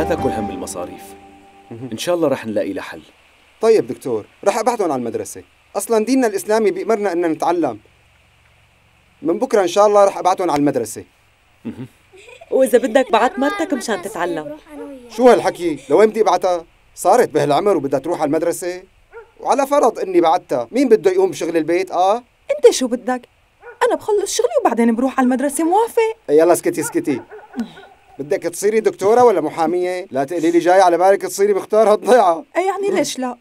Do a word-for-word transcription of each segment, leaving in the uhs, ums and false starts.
لا تاكل هم المصاريف. إن شاء الله رح نلاقي له حل. طيب دكتور، رح أبعتهم على المدرسة. أصلاً ديننا الإسلامي بيأمرنا إننا نتعلم. من بكرة إن شاء الله رح أبعتهم على المدرسة. وإذا بدك بعت مرتك مشان تتعلم. شو هالحكي؟ لوين بدي أبعتها؟ صارت بهالعمر وبدها تروح على المدرسة؟ وعلى فرض إني بعتها، مين بده يقوم بشغل البيت؟ آه؟ أنت شو بدك؟ أنا بخلص شغلي وبعدين بروح على المدرسة. موافق؟ يلا اسكتي اسكتي. بدك تصيري دكتورة ولا محامية؟ لا تقولي لي جاي على بالك تصيري مختار هالضيعة. أي يعني ليش لا؟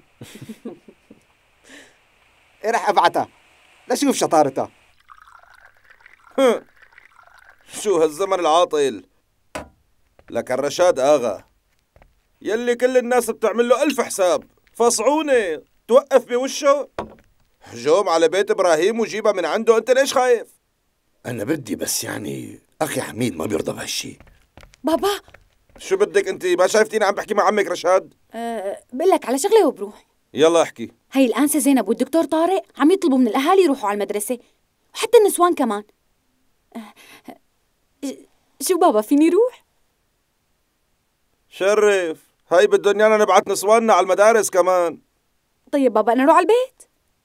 إيه رح أبعتها لشوف شطارتها. شو هالزمن العاطل؟ لك الرشاد آغا يلي كل الناس بتعمل له ألف حساب، فصعوني توقف بوشه. هجوم على بيت إبراهيم وجيبها من عنده، أنت ليش خايف؟ أنا بدي بس يعني أخي حميد ما بيرضى بهالشي. بابا شو بدك أنت؟ ما شايفتيني عم بحكي مع عمك رشاد؟ أه بقول لك على شغلة وبروح. يلا احكي. هي الأنسة زينب والدكتور طارق عم يطلبوا من الأهالي يروحوا على المدرسة، وحتى النسوان كمان. أه شو بابا فيني روح؟ شرف، هاي بدهم يانا نبعت نسواننا على المدارس كمان. طيب بابا أنا أروح على البيت.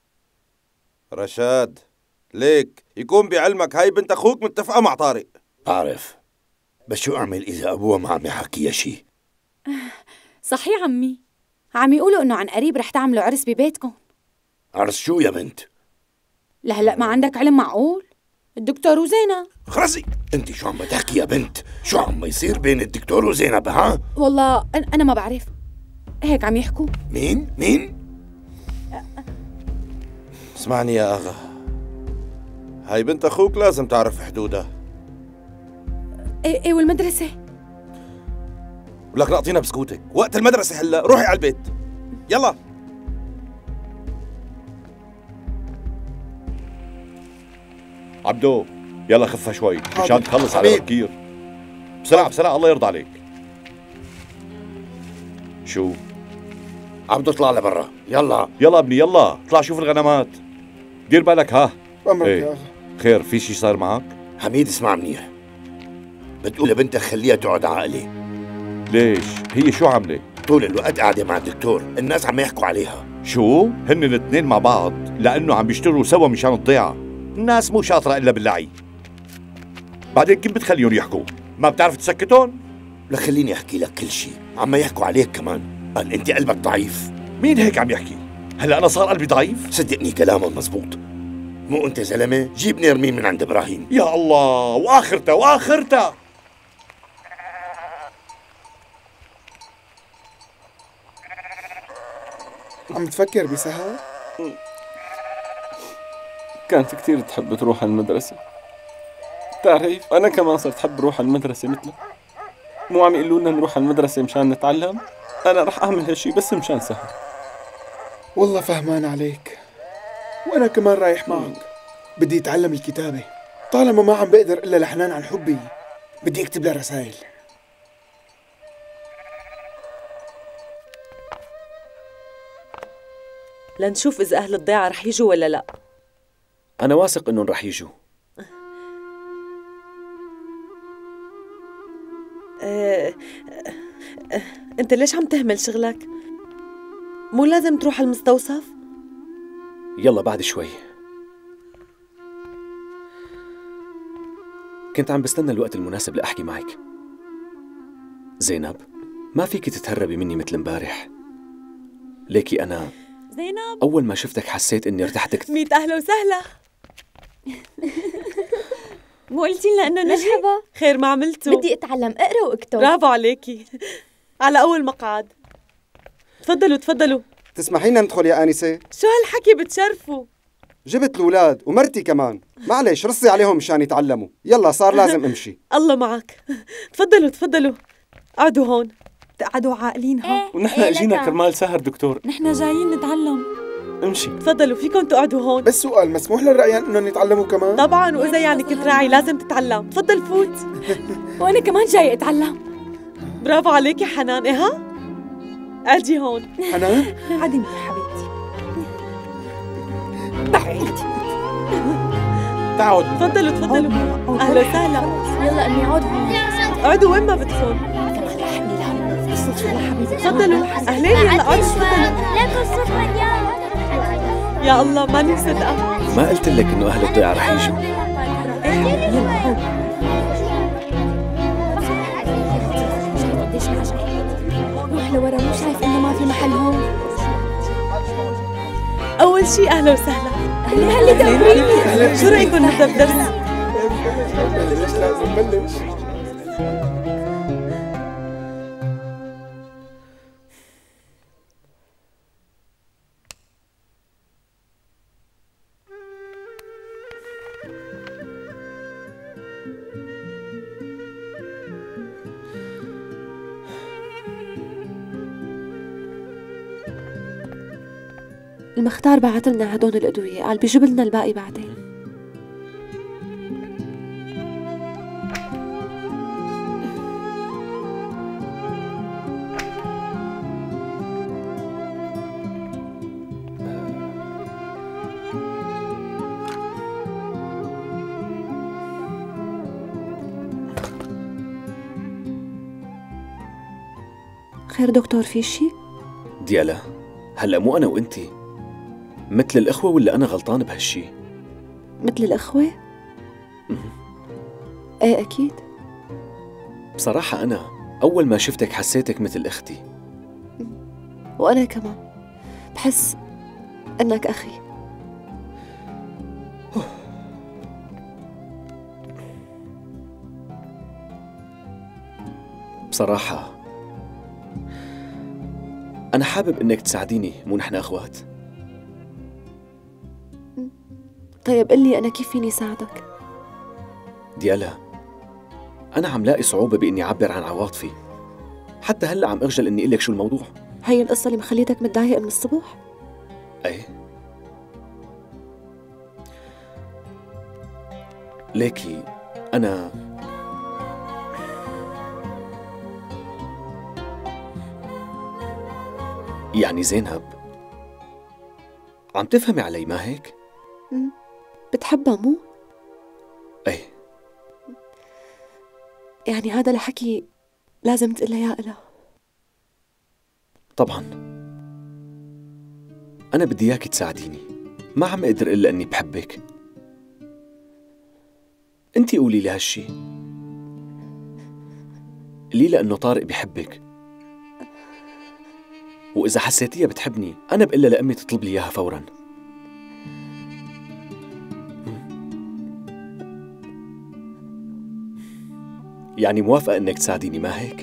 رشاد ليك يكون بعلمك هاي بنت أخوك متفقة مع طارق. بعرف، بس شو أعمل إذا أبوها ما عم يحكي شي؟ صحيح عمي، عم يقولوا إنه عن قريب رح تعملوا عرس ببيتكم. عرس شو يا بنت؟ لهلأ ما عندك علم معقول؟ الدكتور وزينب. خرسي، انت شو عم تحكي يا بنت؟ شو عم يصير بين الدكتور وزينب ها؟ والله أنا ما بعرف، هيك عم يحكوا. مين؟ مين؟ اسمعني يا أغا، هاي بنت أخوك لازم تعرف حدودها. ايه ايه والمدرسة؟ ولك ناقطينا بسكوتك، وقت المدرسة هلا، روحي على البيت يلا. عبدو يلا خفها شوي مشان تخلص على بكير. بسرعة بسرعة الله يرضى عليك. شو؟ عبدو اطلع لبرا يلا. يلا ابني يلا اطلع شوف الغنمات. دير بالك ها. أمرك ايه. يا أخي. خير في شي صار معك؟ حميد اسمع منيح، بتقول لبنتك خليها تقعد عقلي. ليش؟ هي شو عملت؟ طول الوقت قاعدة مع الدكتور، الناس عم يحكوا عليها. شو؟ هن الاثنين مع بعض لأنه عم بيشتغلوا سوا مشان الضيعة. الناس مو شاطرة إلا باللعي. بعدين كيف بتخليهم يحكوا؟ ما بتعرف تسكتهم؟ لا خليني أحكي لك كل شيء، عم يحكوا عليك كمان، قال أنت قلبك ضعيف. مين هيك عم يحكي؟ هلا أنا صار قلبي ضعيف؟ صدقني كلامهم مزبوط. مو أنت زلمة؟ جيبني ارميه من عند إبراهيم. يا الله وآخرته وآخرته. عم تفكر بسهر؟ كانت كتير تحب تروح على المدرسة. بتعرف أنا كمان صرت أحب أروح على المدرسة مثلها. مو عم يقولوا لنا نروح على المدرسة مشان نتعلم؟ أنا رح أعمل هالشي بس مشان سهر. والله فهمان عليك، وأنا كمان رايح معك. بدي أتعلم الكتابة، طالما ما عم بقدر إلا لحنان عن حبي بدي أكتب لها رسائل. لنشوف إذا أهل الضيعة رح يجوا ولا لا. أنا واثق إنهم رح يجوا. أه أه أنت ليش عم تهمل شغلك؟ مو لازم تروح على المستوصف؟ يلا بعد شوي. كنت عم بستنى الوقت المناسب لأحكي معك. زينب ما فيك تتهربي مني مثل امبارح. ليكي أنا زينب أول ما شفتك حسيت إني ارتحت كثير. ميت أهلا وسهلا. مو قلتي لنا إنه نجي؟ مرحبا. خير ما عملتوا؟ بدي أتعلم أقرأ وأكتب. برافو عليكي. على أول مقعد. تفضلوا تفضلوا. تسمحينا ندخل يا آنسة؟ شو هالحكي بتشرفوا؟ جبت الأولاد ومرتي كمان، معلش رصي عليهم مشان يتعلموا. يلا صار لازم امشي. الله معك. تفضلوا تفضلوا اقعدوا هون. تقعدوا عاقلين ها. إيه ونحن إيه اجينا لك. كرمال سهر دكتور. نحن جايين نتعلم. امشي. تفضلوا فيكم تقعدوا هون. بس سؤال، مسموح للرأيان إنهم يتعلموا كمان؟ طبعا، وإذا يعني كنت راعي لازم تتعلم. تفضل فوت. وأنا كمان جاي أتعلم. برافو عليك يا حنان. إيه ها؟ اجي هون. حنان؟ عادي يا حبيبتي. بعيد. تعود. تفضلوا تفضلوا. أهلا وسهلا. يلا أمي عود هون. اقعدوا وين ما بدكم. كمان رح أحكي لها تفضلوا اهلين يلا اقعدوا تفضلوا. لكم صبح اليوم. يا الله ماني مصدقة. ما قلت لك انه اهل الضيعة رح يجوا؟ روح لورا، مو شايف انه ما في محل هون؟ اول شيء اهلا وسهلا. اهلا هلا دوري. شو رايكم نبدا بدرس؟ ليش لازم نبلش؟ المختار بعت لنا هدول الأدوية، قال بيجيب لنا الباقي بعدين. خير دكتور، في شي؟ ديالا، هلأ مو أنا وإنتي مثل الإخوة ولا أنا غلطان بهالشي؟ مثل الإخوة؟ إيه أكيد. بصراحة أنا أول ما شفتك حسيتك مثل أختي. وأنا كمان بحس إنك أخي. بصراحة أنا حابب إنك تساعديني، مو نحن أخوات؟ طيب قلي أنا كيف فيني ساعدك؟ ديالا، أنا عم لاقي صعوبة بإني أعبر عن عواطفي، حتى هلأ عم أخجل إني أقلك شو الموضوع. هي القصة اللي مخليتك متضايق من الصبح؟ أي ليكي أنا يعني زينب عم تفهمي علي ما هيك؟ مم. بتحبها مو؟ أي يعني هذا الحكي لازم تقلها يا إله. طبعا أنا بدي إياكي تساعديني، ما عم أقدر إلا أني بحبك. أنتي قولي لي هالشي، قولي لأنه طارق بيحبك، وإذا حسيتيها بتحبني أنا بقلها لأمي تطلب لي إياها فوراً. يعني موافقة إنك تساعديني ما هيك؟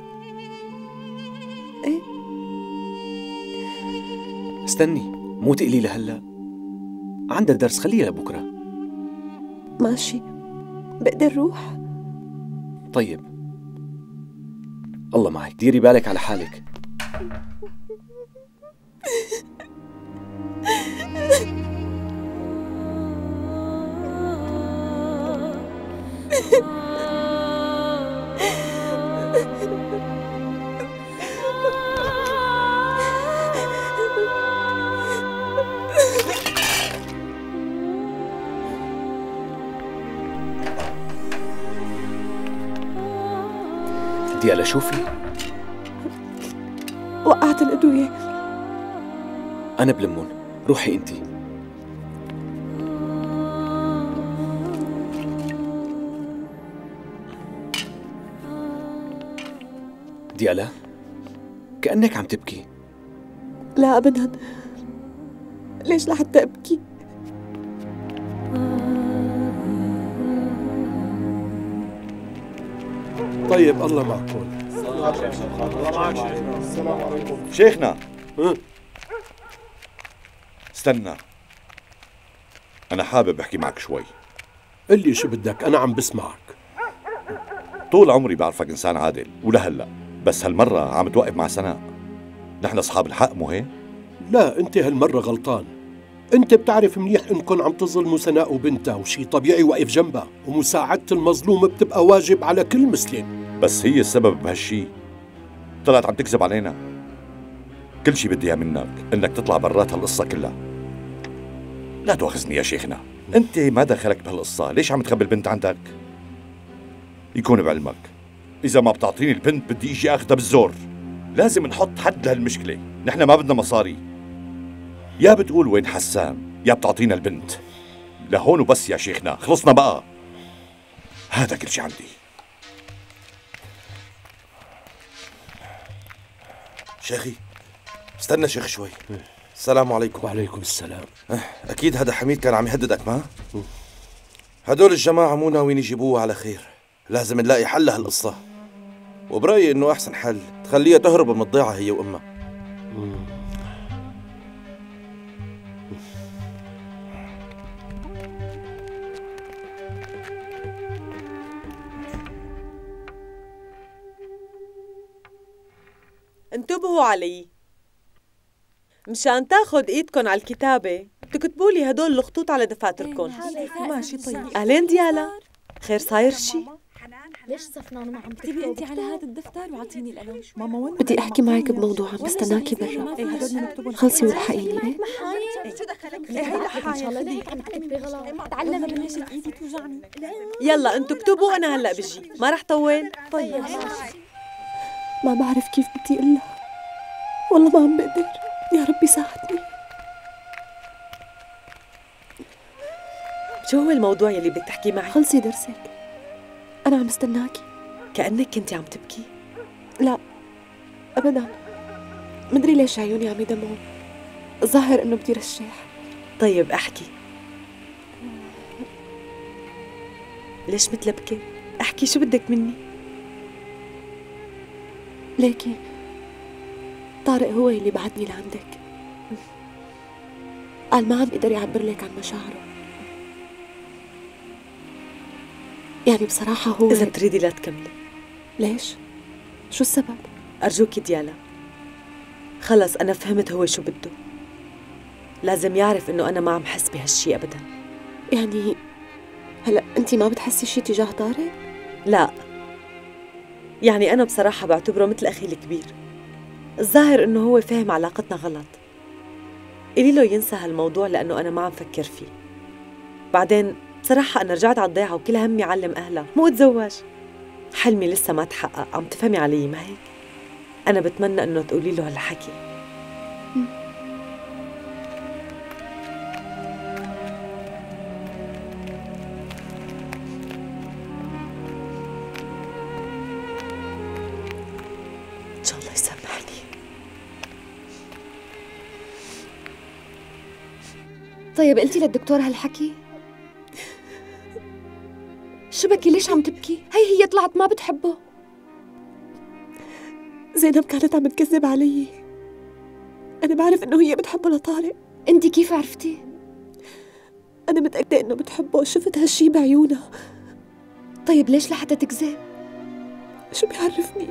إيه. استني، مو تقلي لها هلا، عندها درس، خليها لبكرة. ماشي، بقدر روح. طيب الله معك، ديري بالك على حالك. ديالا شوفي، وقعت الأدوية. أنا بلمون، روحي أنتي. ديالا كأنك عم تبكي. لا أبداً، ليش لحتى أبكي؟ طيب الله معكم. السلام عليكم شيخنا. استنى، أنا حابب أحكي معك شوي. قل لي شو بدك، أنا عم بسمعك. طول عمري بعرفك إنسان عادل ولهلأ، بس هالمرة عم توقف مع سناء. نحن أصحاب الحق مو هيك؟ لا، أنت هالمرة غلطان. أنت بتعرف منيح إنكم عم تظلموا سناء وبنتها، وشي طبيعي واقف جنبها، ومساعدة المظلوم بتبقى واجب على كل مسلم. بس هي السبب بهالشي، طلعت عم تكذب علينا. كل شي بدي اياه منك انك تطلع برات هالقصة كلها. لا تواخذني يا شيخنا، انت ما دخلك بهالقصة، ليش عم تخبي البنت عندك؟ يكون بعلمك إذا ما بتعطيني البنت بدي إجي أخذها بالزور. لازم نحط حد لهالمشكلة. نحن ما بدنا مصاري، يا بتقول وين حسان يا بتعطينا البنت. لهون وبس يا شيخنا، خلصنا بقى. هذا كل شي عندي. شيخي استنى شيخ شوي. السلام عليكم. وعليكم السلام. أكيد هذا حميد كان عم يهددك ما؟ هدول الجماعة مو ناويين يجيبوه على خير، لازم نلاقي حل لهالقصة. وبرأيي إنه أحسن حل تخليها تهرب من الضيعة هي وأمها. انتبهوا علي، مشان تاخد ايدكن على الكتابة تكتبوا لي هدول الخطوط على دفاتركن. ماشي طيب. أهلين ديالا، خير صاير شي؟ ليش صفنان ما عم اكتبي انت على هذا الدفتر واعطيني القلم. ماما وين بدي احكي معك بموضوع عم بستناكي برا. ايه هدول بنكتبهم. خلصي والحقيني. ايه ايه هيدا حاجة خديك عم تكتبي غلط. تعلمي ليش ايدي توجعني. يلا انتوا اكتبوا وانا هلا بجي، ما رح طول. طيب ما بعرف كيف بدي اقول لها، والله ما عم بقدر. يا ربي ساعدني. شو هو الموضوع يلي بدك تحكي معي؟ خلصي درسك، أنا عم استناكي. كأنك كنتي عم تبكي. لا أبدا، مدري ليش عيوني عم يدمعوا، الظاهر إنه بدي رشاح. طيب احكي. ليش متلبكة؟ احكي شو بدك مني؟ ليكي طارق هو اللي بعتني لعندك، قال ما عم يقدر يعبر لك عن مشاعره. يعني بصراحة هو إذا بتريدي لا تكملي. ليش؟ شو السبب؟ أرجوكي ديالا، خلص أنا فهمت هو شو بده. لازم يعرف إنه أنا ما عم حس بهالشي أبدا. يعني هلأ أنتي ما بتحسي شي تجاه طارق؟ لا، يعني أنا بصراحة بعتبره مثل أخي الكبير. الظاهر إنه هو فهم علاقتنا غلط. قولي له ينسى هالموضوع لأنه أنا ما عم فكر فيه. بعدين بصراحة أنا رجعت على الضيعة وكل همي علم أهلها مو أتزوج. حلمي لسه ما تحقق، عم تفهمي علي ما هيك؟ أنا بتمنى إنه تقولي له هالحكي. إن شاء الله يسامحني. طيب قلتي للدكتور هالحكي؟ شو بكي؟ ليش عم تبكي؟ هي هي طلعت ما بتحبه. زينب كانت عم تكذب علي. أنا بعرف إنه هي بتحبه لطارق. أنت كيف عرفتي؟ أنا متأكدة إنه بتحبه، شفت هالشي بعيونها. طيب ليش لحتى تكذب؟ شو بيعرفني؟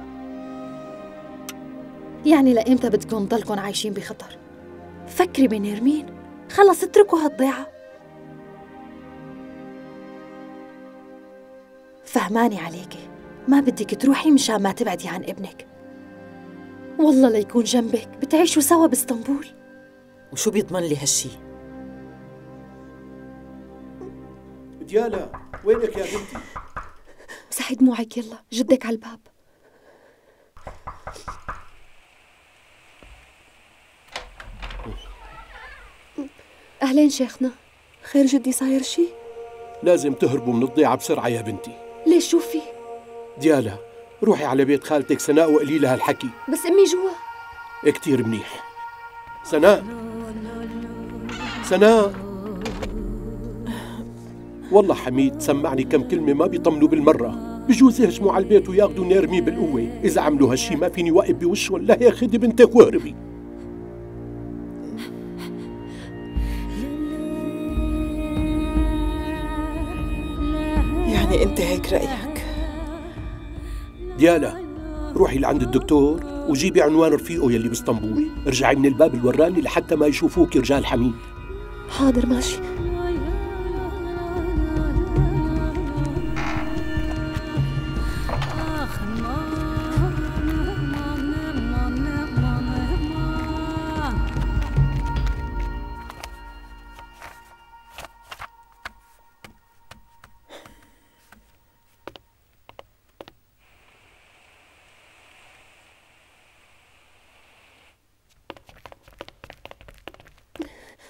يعني لإمتى بدكم ضلكم عايشين بخطر؟ فكري بنرمين، خلص اتركوا هالضيعة. فهماني عليكي، ما بدك تروحي مشان ما تبعدي عن ابنك. والله ليكون جنبك، بتعيشوا سوا باسطنبول. وشو بيضمن لي هالشي؟ ديالا وينك يا بنتي؟ مسحي دموعك يلا، جدك على الباب. أهلين شيخنا. خير جدي، صاير شي؟ لازم تهربوا من الضيعة بسرعة يا بنتي. ليش شو في؟ ديالا روحي على بيت خالتك سناء وقولي لها الحكي. بس أمي جوا. كتير منيح. سناء سناء والله حميد سمعني كم كلمة ما بيطمنوا بالمرة، بجوز يهجموا على البيت وياخذوا نيرمي بالقوة. إذا عملوا هالشي ما فيني واقف بوشهم. لا يا خدي بنتك واهربي. يعني أنت هيك رأيك؟ ديالا روحي لعند الدكتور وجيبي عنوان رفيقه يلي باسطنبول. ارجعي من الباب الوراني لحتى ما يشوفوك رجال حميد. حاضر ماشي.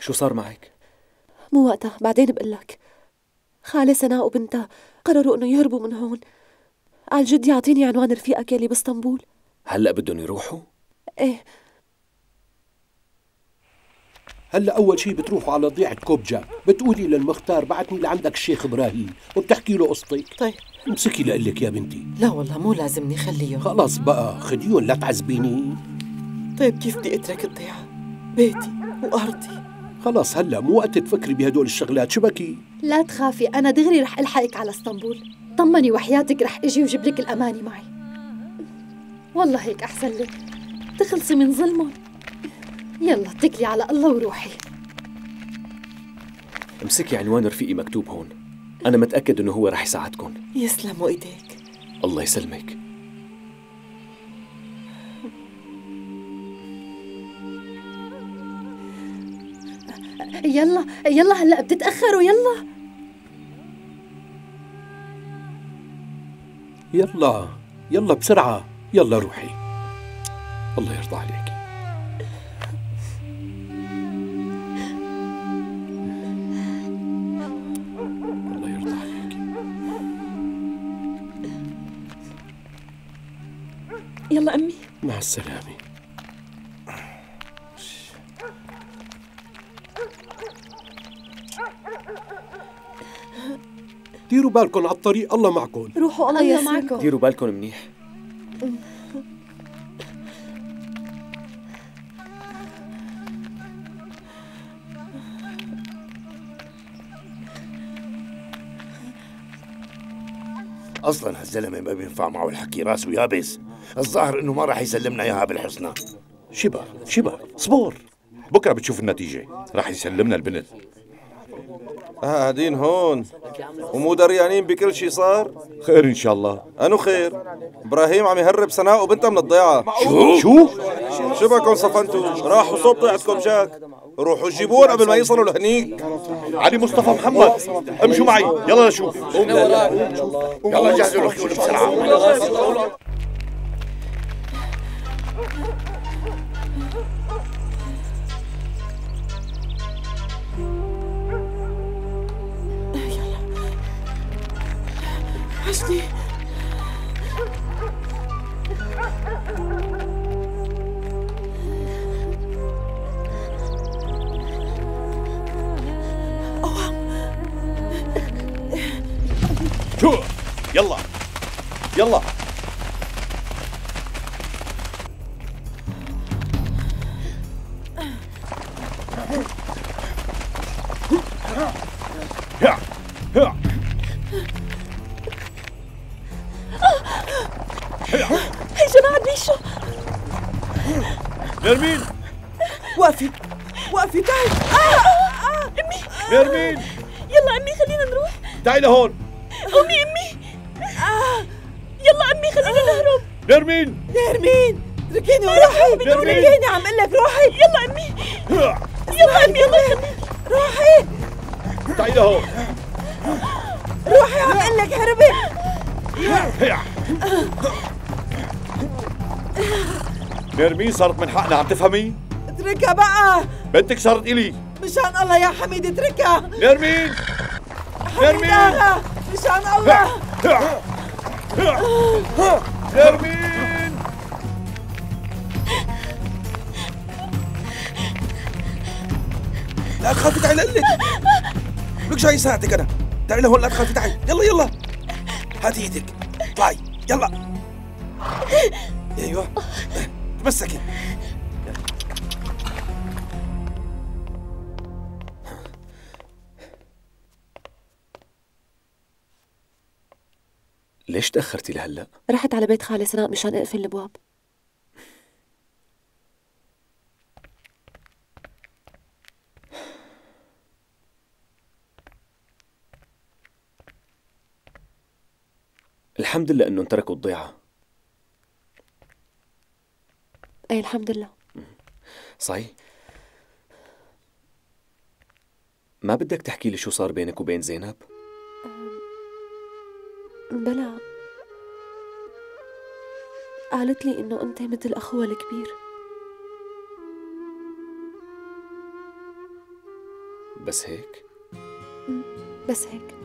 شو صار معك؟ مو وقتها، بعدين بقلك. خالي سناء وبنتها قرروا انه يهربوا من هون. قال جدي يعطيني عنوان رفيقك يلي باسطنبول. هلأ بدهم يروحوا؟ ايه. هلا اول شيء بتروحوا على ضيعة كوبجاك، بتقولي للمختار بعتني لعندك الشيخ ابراهيم وبتحكي له قصتك. طيب امسكي لقلك يا بنتي. لا والله مو لازمني، خليهم. خلاص بقى خديهم لا تعذبيني. طيب كيف بدي اترك الضيعة؟ بيتي وارضي. خلاص هلا مو وقت تفكري بهدول الشغلات، شو بكي؟ لا تخافي، أنا دغري رح ألحقك على اسطنبول. طمني وحياتك رح أجي وجيب لك الأماني معي. والله هيك أحسن لك، تخلصي من ظلمهم. يلا اتكلي على الله وروحي. امسكي عنوان رفيقي مكتوب هون، أنا متأكد إنه هو رح يساعدكم. يسلموا إيديك. الله يسلمك. يلا يلا هلا بتتأخروا، يلا يلا يلا بسرعة، يلا روحي. الله يرضى عليك. الله يرضى عليك. يلا أمي. مع السلامة. ديروا بالكم على الطريق، الله معكم. روحوا الله يسلمكم. ديروا بالكم منيح. اصلا هالزلمه ما بينفع معه الحكي، راسه يابس. الظاهر انه ما راح يسلمنا اياها بالحسنى. شبه شبه صبور، بكره بتشوف النتيجه، راح يسلمنا البنت. قاعدين هون ومو دريانين بكل شي صار؟ خير ان شاء الله. انو خير؟ ابراهيم عم يهرب سناء وبنتها من الضيعه. شو؟ شو؟ شو بكم صفنتوا؟ راحوا صوب ضيعتكم جاك، روحوا جيبون قبل ما يصلوا لهنيك. علي مصطفى محمد امشوا معي، يلا نشوف. يلا جهزوا الخيول بسرعه. وحشني. شو؟ يلا يلا. يا يا هي جماعة بيشو. نرمين وقفي وقفي، تعي. آه آه أمي. نرمين يلا أمي خلينا نروح. تعي لهون. أمي أمي. آه يلا أمي خلينا نهرب. نرمين نرمين اتركيني وروحي. اتركيني عم اقول لك روحي. يلا أمي. يلا أمي يلا روحي. تعي لهون. روحي عم اقول لك هربي. نرمين صارت من حقنا، عم تفهمي؟ اتركها بقى، بنتك صارت إلي. مشان الله يا حميد اتركها. نرمين نرمين مشان الله. نرمين لا تخافي، تعي لقلك لك جاي ساعدك انا. تعي لهون، لا تخافي، تعي. يلا يلا هاتي ايدك، اطلعي يلا. ايوه تمسكي. ليش تأخرتي لهلا؟ رحت على بيت خالي سناء مشان اقفل الابواب. الحمد لله انهم تركوا الضيعة. ايه الحمد لله. صحيح. ما بدك تحكي لي شو صار بينك وبين زينب؟ بلا، قالت لي انه انت مثل اخوها الكبير. بس هيك؟ بس هيك.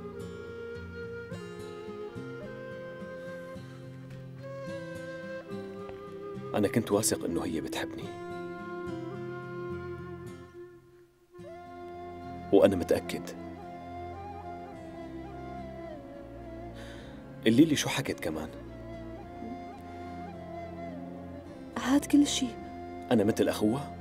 أنا كنت واثق إنه هي بتحبني، وأنا متأكد. قولي لي شو حكت كمان؟ هاد كل شي. أنا مثل أخوها؟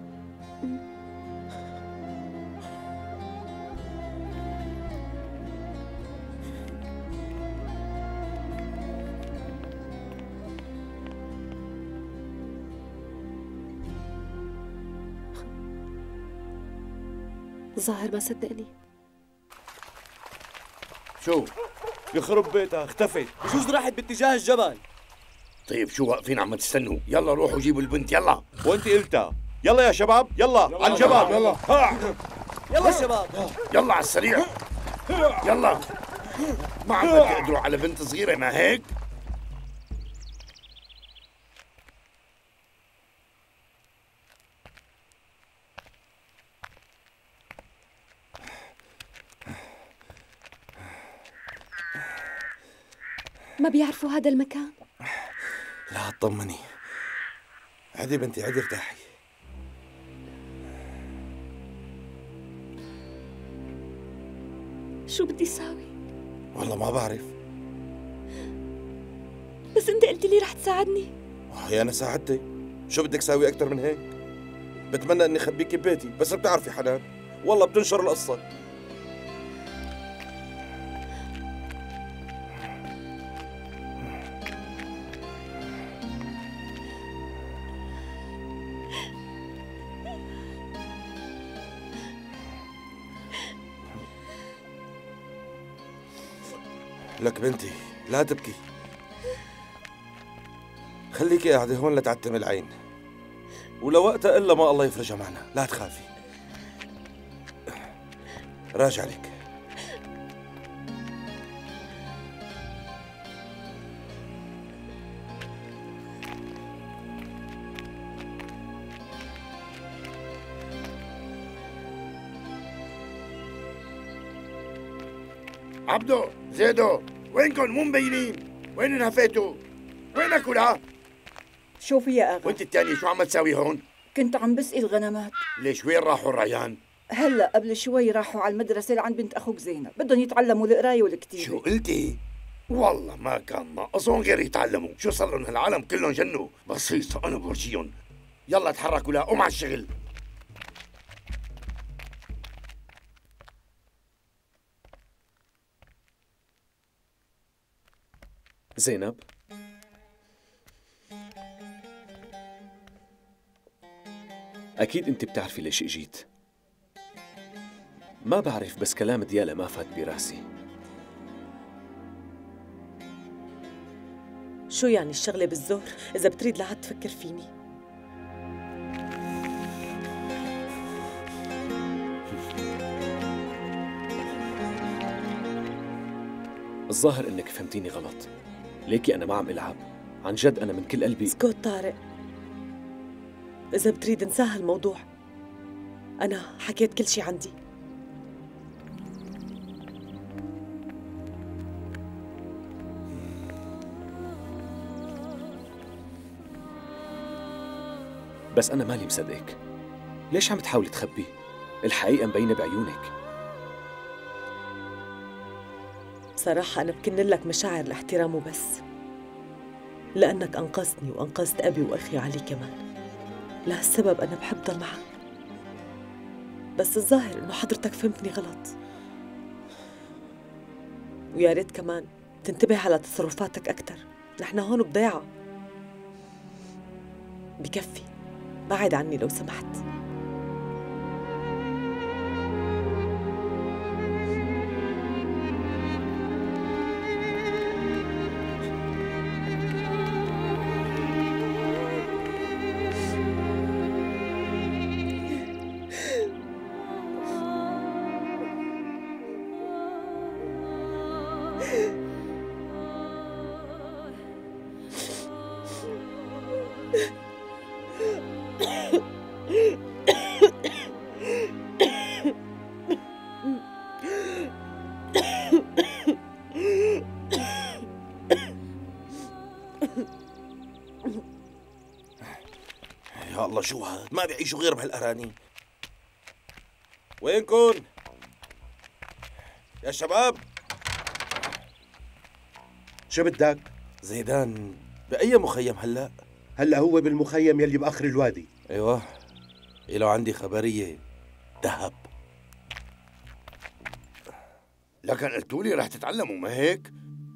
ظاهر ما صدقني. شو؟ يخرب بيتها اختفت. بجوز راحت باتجاه الجبل. طيب شو واقفين عم تستنوا؟ يلا روحوا جيبوا البنت يلا. وانت قلتها. يلا يا شباب يلا, يلا على الجبل. يلا يلا شباب يلا على السريع. يلا ما عم تقدروا على بنت صغيرة ما هيك؟ ما بيعرفوا هذا المكان؟ لا اطمني. عدي بنتي عدي ارتاحي. شو بدي ساوي؟ والله ما بعرف. بس انت قلت لي رح تساعدني. هي انا ساعدتك، شو بدك ساوي اكثر من هيك؟ بتمنى اني اخبيكي ببيتي، بس بتعرفي حنان والله بتنشر القصة. لك بنتي لا تبكي، خليكي قاعدة هون لتعتم العين، ولوقتها إلا ما الله يفرجها معنا. لا تخافي، راجع لك. عبدو زيدو وينكم مو مبينين؟ وين انهفيتوا؟ وينك ولا؟ شوفي يا اغا، وانت الثانية شو عم تساوي هون؟ كنت عم بسقي الغنمات. ليش وين راحوا الريان؟ هلا قبل شوي راحوا على المدرسة لعند بنت اخوك زينب، بدهم يتعلموا القراية والكتيبة. شو قلتي؟ والله ما كان ناقصهم غير يتعلموا، شو صار لهم هالعالم كلهم جنوا، بسيطة انا بورجيهم. يلا تحركوا لا قوم على الشغل. زينب، أكيد أنت بتعرفي ليش إجيت. ما بعرف، بس كلام ديالا ما فات براسي. شو يعني الشغلة بالزهر إذا بتريد لعد تفكر فيني؟ الظاهر إنك فهمتيني غلط. ليكي أنا ما عم ألعب، عن جد أنا من كل قلبي. اسكت طارق، إذا بتريد انساها الموضوع. أنا حكيت كل شي عندي. بس أنا مالي مصدقك. ليش عم تحاولي تخبي؟ الحقيقة مبينة بعيونك. بصراحة أنا بكن لك مشاعر الاحترام وبس، لأنك أنقذتني وأنقذت أبي وأخي علي كمان. لهالسبب أنا بحب ضل معك، بس الظاهر إنه حضرتك فهمتني غلط. ويا ريت كمان تنتبه على تصرفاتك أكتر. نحن هون بضيعة. بكفي، بعد عني لو سمحت. شو هاد؟ ما بيعيشوا غير بهالأراني. وينكن؟ يا شباب شو بدك؟ زيدان بأي مخيم هلأ؟ هلا هو بالمخيم يلي بآخر الوادي. ايوه، إلو عندي خبرية ذهب. لكن قلتوا لي رح تتعلموا، ما هيك؟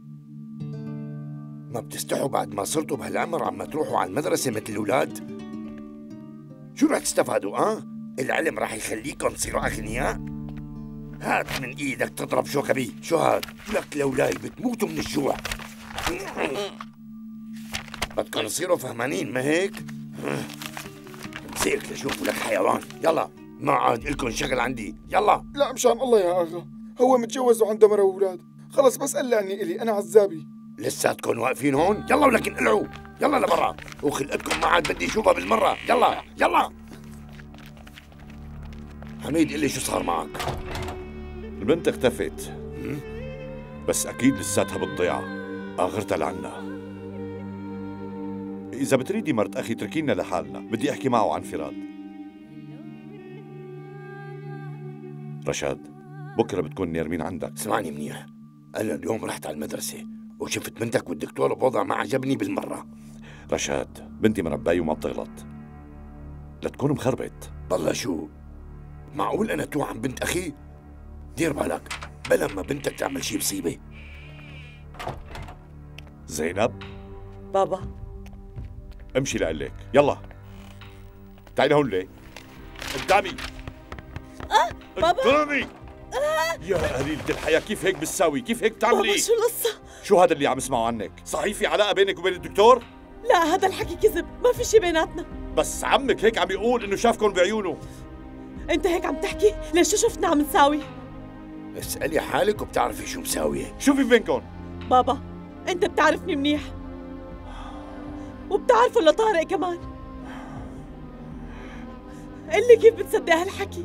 ما بتستحوا بعد ما صرتوا بهالعمر عم تروحوا على المدرسة مثل الأولاد؟ شو رح تستفادوا اه؟ العلم رح يخليكم تصيروا أغنياء؟ هات من إيدك تضرب شو غبي، شو هاد؟ لك لولاي بتموتوا من الجوع. بدكم تصيروا فهمانين، ما هيك؟ امسك لشوفوا لك حيوان، يلا ما عاد إلكم شغل عندي، يلا. لا مشان الله يا أغا، هو متجوز وعنده مرة وأولاد، خلص بس قلعني إلي أنا عزابي. لساتكم واقفين هون؟ يلا ولكن قلعوا، يلا لبرا، وخلقتكم ما عاد بدي اشوفها بالمرة، يلا يلا. حميد قل لي شو صار معك؟ البنت اختفت، بس أكيد لساتها بالضيعة، آخرتها لعنا. إذا بتريدي مرت أخي تركينا لحالنا، بدي أحكي معه عن فراد. رشاد، بكرة بتكون نيرمين عندك. اسمعني منيح، أنا اليوم رحت على المدرسة وشفت بنتك والدكتور بوضع ما عجبني بالمرة. رشاد، بنتي مرباية وما بتغلط، لا تكون مخربت. بالله شو؟ معقول أنا توعم بنت أخي؟ دير بالك، بلا ما بنتك تعمل شي مصيبة. زينب بابا امشي لقلك، يلا تعالي هون ليه؟ قدامي. اه بابا قدامي. آه. يا قليلة الحياة، كيف هيك بتساوي؟ كيف هيك بتعملي؟ بابا شو القصة؟ شو هذا اللي عم اسمعه عنك؟ صحيح في علاقة بينك وبين الدكتور؟ لا هذا الحكي كذب، ما في شي بيناتنا. بس عمك هيك عم يقول انه شافكم بعيونه. انت هيك عم تحكي؟ ليش شو شفتنا عم نساوي؟ اسألي حالك وبتعرفي شو مساوية. شو في بينكم؟ بابا انت بتعرفني منيح وبتعرفه لطارق كمان. قل لي كيف بتصدق هالحكي؟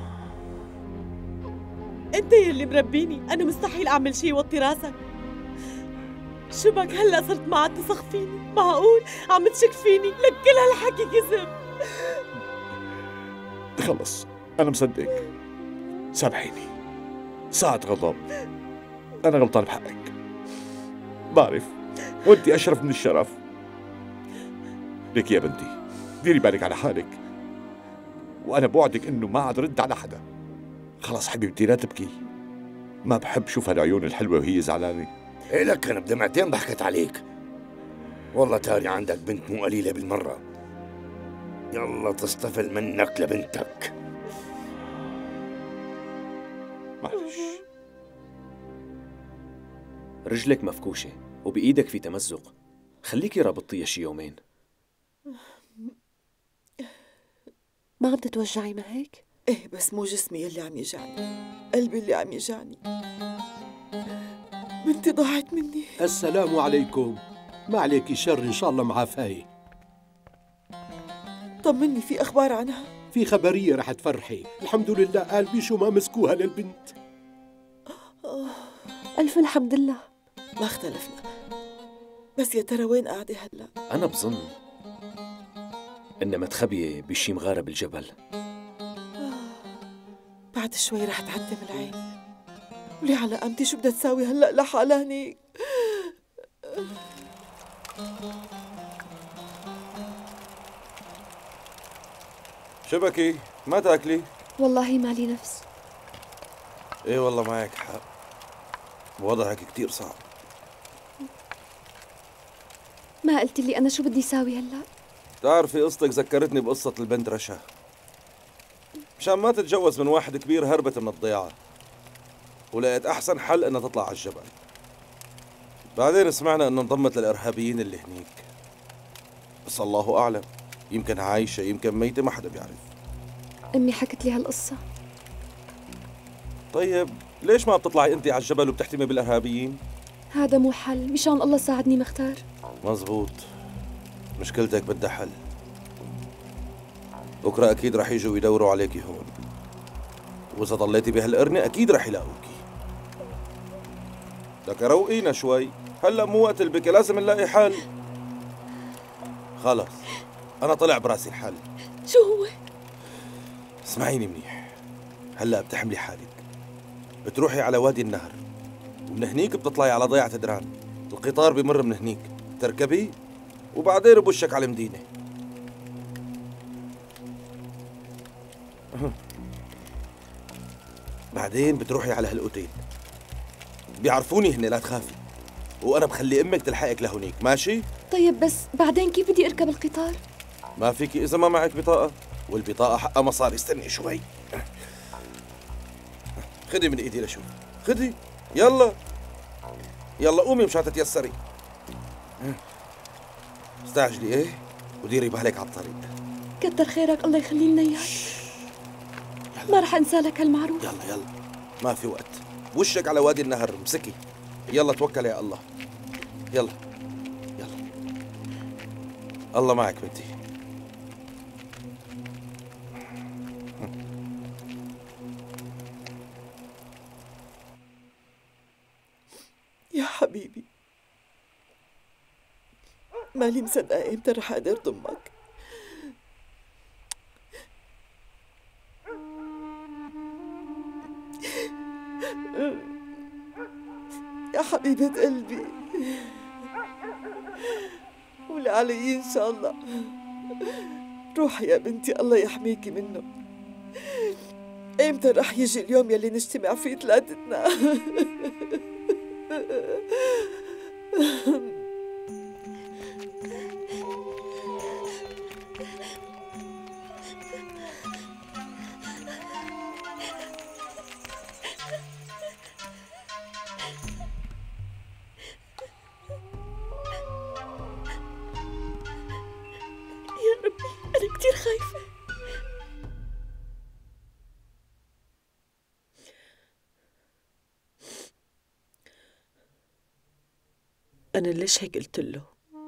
انت يلي مربيني، انا مستحيل اعمل شي يوطي راسك. شو بك هلا صرت ما عاد تثق فيني؟ معقول عم تشك فيني؟ لك كل هالحكي كذب. خلص انا مصدق، سامحيني، ساعة غضب، انا غلطان بحقك، بعرف وانت اشرف من الشرف. ليك يا بنتي ديري بالك على حالك، وانا بوعدك انه ما عاد رد على حدا. خلص حبيبتي لا تبكي، ما بحب شوف هالعيون الحلوة وهي زعلانة. إيه لك أنا بدمعتين ضحكت عليك. والله تاري عندك بنت مو قليلة بالمرة. يلا تصطفل منك لبنتك. معلش. رجلك مفكوشة وبإيدك في تمزق، خليكي رابطيها شي يومين. ما عم تتوجعي ما هيك؟ ايه بس مو جسمي اللي عم يجعني، قلبي اللي عم يجعني. بنتي ضاعت مني. السلام عليكم. ما عليكي شر، إن شاء الله معافاة. طمني، في أخبار عنها؟ في خبرية رح تفرحي، الحمد لله قال بيشو ما مسكوها للبنت. ألف الحمد لله. ما اختلفنا، بس يا ترى وين قاعدة هلا؟ أنا بظن إنها متخبية بشي مغارة بالجبل. بعد شوي رح تعتم العين، ولي على قامتي شو بدها تساوي هلا لحالها هنيك؟ شبكي ما تاكلي؟ والله مالي نفس. ايه والله معك حق، وضعك كتير صعب. ما قلت لي أنا شو بدي ساوي هلا؟ تعرفي قصتك ذكرتني بقصة البنت رشا، مشان ما تتجوز من واحد كبير هربت من الضيعة ولقيت أحسن حل إنها تطلع على الجبل. بعدين سمعنا إنه انضمت للإرهابيين اللي هنيك، بس الله أعلم، يمكن عايشة يمكن ميتة، ما حدا بيعرف. أمي حكت لي هالقصة. طيب ليش ما بتطلعي أنت على الجبل وبتحتمي بالإرهابيين؟ هذا مو حل، مشان الله ساعدني مختار. مزبوط، مشكلتك بدها حل. بكرة أكيد رح يجوا يدوروا عليكي هون، وإذا ضليتي بهالقرنة أكيد رح يلاقوكي. لك روقينا شوي، هلأ مو وقت البكي، لازم نلاقي حل. خلص أنا طلع براسي الحال. شو هو؟ اسمعيني منيح، هلأ بتحملي حالك، بتروحي على وادي النهر، ومن هنيك بتطلعي على ضيعة دران، القطار بمر من هنيك، تركبي وبعدين بوشك على المدينة. بعدين بتروحي على هالأوتيل، بيعرفوني هن، لا تخافي، وأنا بخلي أمك تلحقك لهونيك، ماشي؟ طيب بس بعدين كيف بدي أركب القطار؟ ما فيكي إذا ما معك بطاقة، والبطاقة حقها مصاري. استني شوي، خدي من إيدي لشوف، خدي، يلا يلا قومي مشان تتيسري. استعجلي إيه، وديري بالك على الطريق. كتر خيرك، الله يخلي لنا إياك. ما رح أنسى لك هالمعروف. يلا يلا، ما في وقت، وشك على وادي النهر، امسكي، يلا توكلي يا الله. يلا يلا، الله معك بنتي. يا حبيبي، مالي مصدقة امتى رح اقدر ضمك. يا حبيبة قلبي، قولي علي إن شاء الله. روحي يا بنتي، الله يحميكي منه. إمتى رح يجي اليوم يلي نجتمع فيه ثلاثتنا؟ كتير خايفة. أنا ليش هيك قلت له؟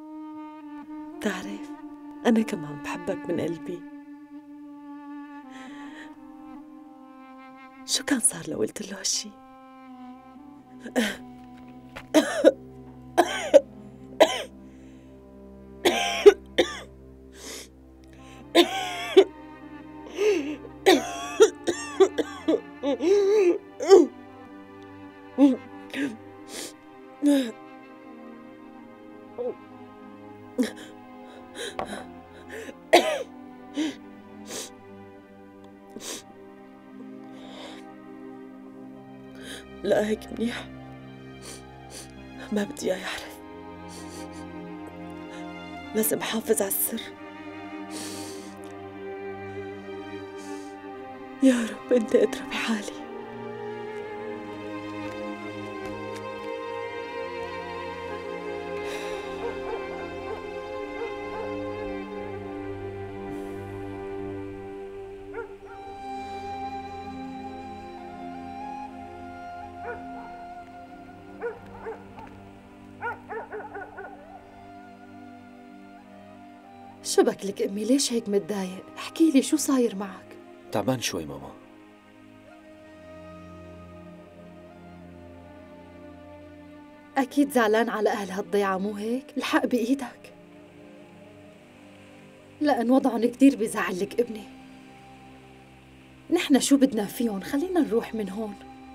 تعرف أنا كمان بحبك من قلبي. شو كان صار لو قلت له هالشي؟ لا هيك منيح، ما بدي اياه يعرف. لازم احافظ على السر. يا رب انت ادرى بحالي. شو بكلك أمي؟ ليش هيك متضايق؟ احكي لي شو صاير معك؟ تعبان شوي ماما. أكيد زعلان على أهل هالضيعة، مو هيك؟ الحق بإيدك، لأن وضعهم كتير بيزعلك ابني. نحن شو بدنا فيهم؟ خلينا نروح من هون.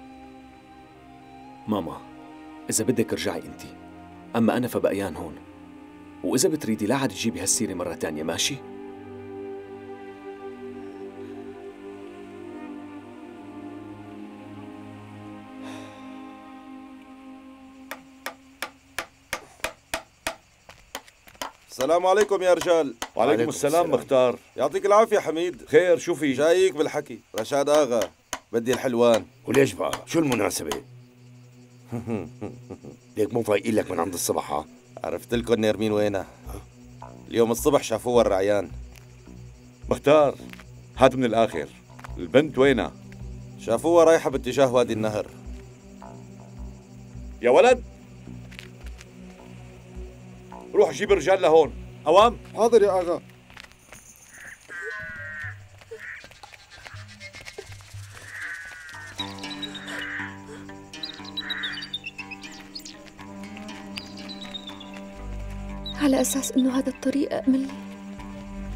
ماما إذا بدك ارجعي أنت، أما أنا فبقيان هون، وإذا بتريدي لا عاد تجيبي هالسيرة مرة تانية، ماشي؟ السلام عليكم يا رجال. وعليكم السلام مختار. يعطيك العافية حميد. خير، شو في؟ جايك بالحكي. رشاد آغا، بدي الحلوان. وليش بقى؟ شو المناسبة؟ ليك مو فايقين لك من عند الصبح؟ ها؟ عرفت لكم نيرمين وينها. اليوم الصبح شافوها الرعيان. مختار هات من الآخر، البنت وينها؟ شافوها رايحة باتجاه وادي النهر. يا ولد روح جيب الرجال لهون. أوام. حاضر يا آغا. على أساس إنه هذا الطريق أأمن لي.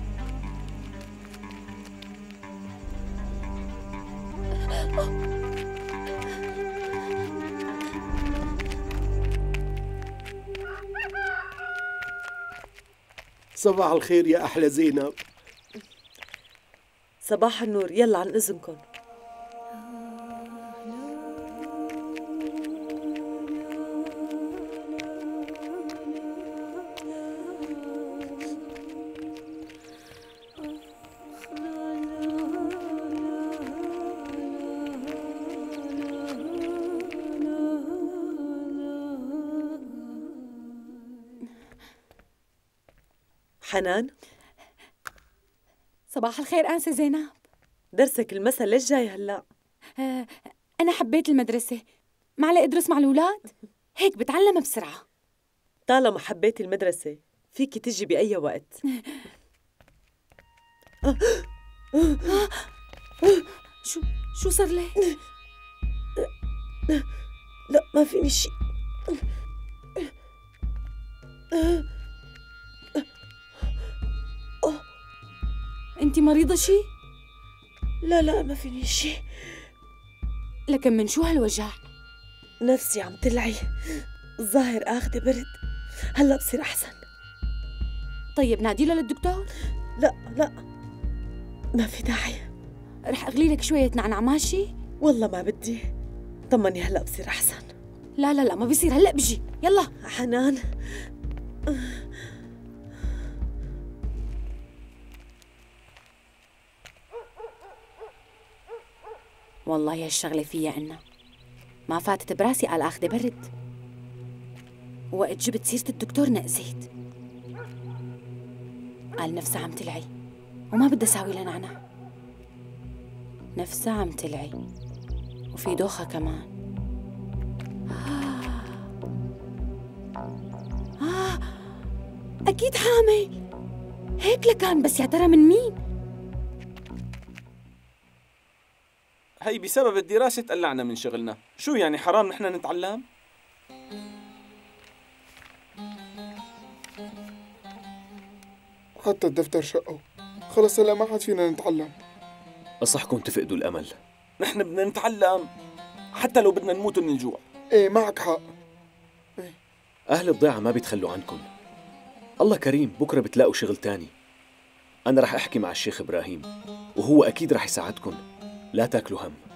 صباح الخير يا أحلى زينب. صباح النور، يلا عن إذنكم. حنان، صباح الخير أنسة زينب. درسك المسا ليش جاي هلأ؟ آه، أنا حبيت المدرسة، معلي أدرس مع الأولاد، هيك بتعلم بسرعة. طالما حبيتي المدرسة فيكي تجي بأي وقت. شو شو صار لي؟ لا ما فيني شيء. أنتِ مريضة شي؟ لا لا ما فيني شي. لكن من شو هالوجع؟ نفسي عم تلعي، الظاهر آخذة برد، هلا بصير أحسن. طيب ناديله للدكتور؟ لا لا ما في داعي. رح أغلي لك شوية نعناع ماشي؟ والله ما بدي، طمني هلا بصير أحسن. لا لا لا ما بيصير، هلا بجي، يلا. حنان والله يا الشغلة فيها إنها ما فاتت براسي قال آخذة برد، وقت جبت سيرة الدكتور نقزيت، قال نفسها عم تلعي وما بدها ساوي لها نعناع، نفسها عم تلعي وفي دوخة كمان. آه. آه. أكيد حامل، هيك لكان، بس يا ترى من مين؟ هي بسبب الدراسة تقلعنا من شغلنا، شو يعني حرام نحن نتعلم؟ حتى الدفتر شقوا، خلص هلا ما عاد فينا نتعلم. أصحكم تفقدوا الأمل. نحن بدنا نتعلم حتى لو بدنا نموت من الجوع. ايه معك حق. إيه. أهل الضيعة ما بيتخلوا عنكم، الله كريم بكرة بتلاقوا شغل تاني. أنا رح أحكي مع الشيخ إبراهيم وهو أكيد رح يساعدكم، لا تاكلوا هم.